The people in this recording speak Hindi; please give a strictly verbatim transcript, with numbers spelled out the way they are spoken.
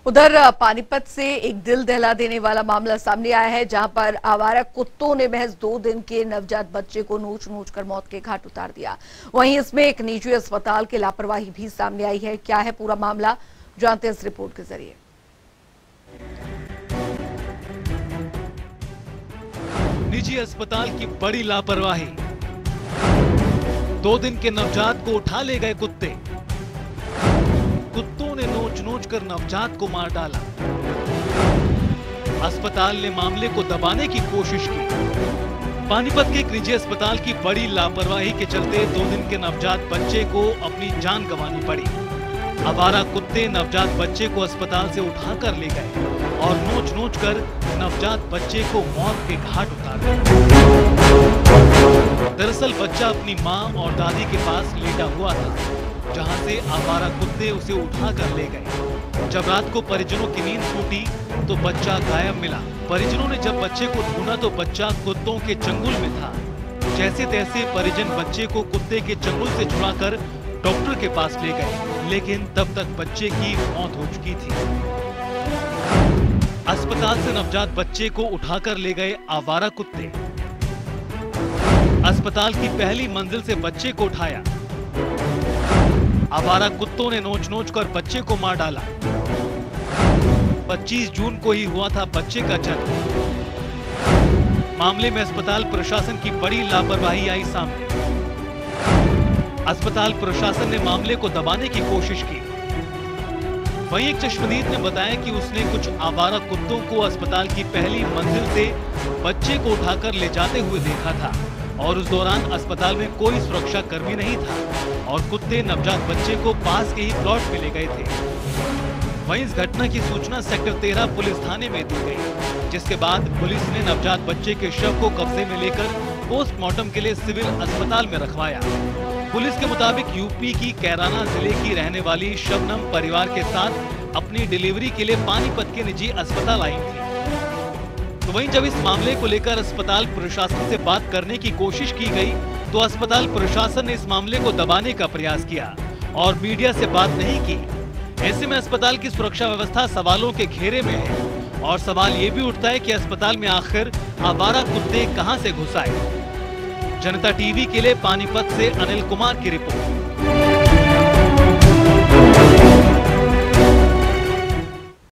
उधर पानीपत से एक दिल दहला देने वाला मामला सामने आया है, जहां पर आवारा कुत्तों ने महज दो दिन के नवजात बच्चे को नोच नोच कर मौत के घाट उतार दिया। वहीं इसमें एक निजी अस्पताल की लापरवाही भी सामने आई है। क्या है पूरा मामला, जानते हैं इस रिपोर्ट के जरिए। निजी अस्पताल की बड़ी लापरवाही, दो दिन के नवजात को उठा ले गए कुत्ते। कुत्तों ने नोच नोच कर नवजात को मार डाला। अस्पताल ने मामले को दबाने की कोशिश की। पानीपत के एक निजी अस्पताल की बड़ी लापरवाही के चलते दो दिन के नवजात बच्चे को अपनी जान गंवानी पड़ी। आवारा कुत्ते नवजात बच्चे को अस्पताल से उठाकर ले गए और नोच नोच कर नवजात बच्चे को मौत के घाट उतार दिया। दरअसल बच्चा अपनी मां और दादी के पास लेटा हुआ था, जहां से आवारा कुत्ते उसे उठाकर ले गए। जब रात को परिजनों की नींद टूटी तो बच्चा गायब मिला। परिजनों ने जब बच्चे को ढूंढा तो बच्चा कुत्तों के चंगुल में था। जैसे तैसे परिजन बच्चे को कुत्ते के चंगुल से छुड़ाकर डॉक्टर के पास ले गए, लेकिन तब तक बच्चे की मौत हो चुकी थी। अस्पताल से नवजात बच्चे को उठाकर ले गए आवारा कुत्ते। अस्पताल की पहली मंजिल से बच्चे को उठाया। आवारा कुत्तों ने नोच नोच कर बच्चे को मार डाला। पच्चीस जून को ही हुआ था बच्चे का जन्म। मामले में अस्पताल प्रशासन की बड़ी लापरवाही आई सामने। अस्पताल प्रशासन ने मामले को दबाने की कोशिश की। वहीं एक चश्मदीद ने बताया कि उसने कुछ आवारा कुत्तों को अस्पताल की पहली मंजिल से बच्चे को उठाकर ले जाते हुए देखा था और उस दौरान अस्पताल में कोई सुरक्षा कर्मी नहीं था और कुत्ते नवजात बच्चे को पास के ही प्लॉट में ले गए थे। वहीं इस घटना की सूचना सेक्टर तेरह पुलिस थाने में दी गई, जिसके बाद पुलिस ने नवजात बच्चे के शव को कब्जे में लेकर पोस्टमार्टम के लिए सिविल अस्पताल में रखवाया। पुलिस के मुताबिक यूपी की कैराना जिले की रहने वाली शबनम परिवार के साथ अपनी डिलीवरी के लिए पानीपत के निजी अस्पताल आई थी। तो वहीं जब इस मामले को लेकर अस्पताल प्रशासन से बात करने की कोशिश की गई तो अस्पताल प्रशासन ने इस मामले को दबाने का प्रयास किया और मीडिया से बात नहीं की। ऐसे में अस्पताल की सुरक्षा व्यवस्था सवालों के घेरे में है और सवाल ये भी उठता है कि अस्पताल में आखिर आवारा कुत्ते कहां से घुस आए। जनता टीवी के लिए पानीपत से अनिल कुमार की रिपोर्ट।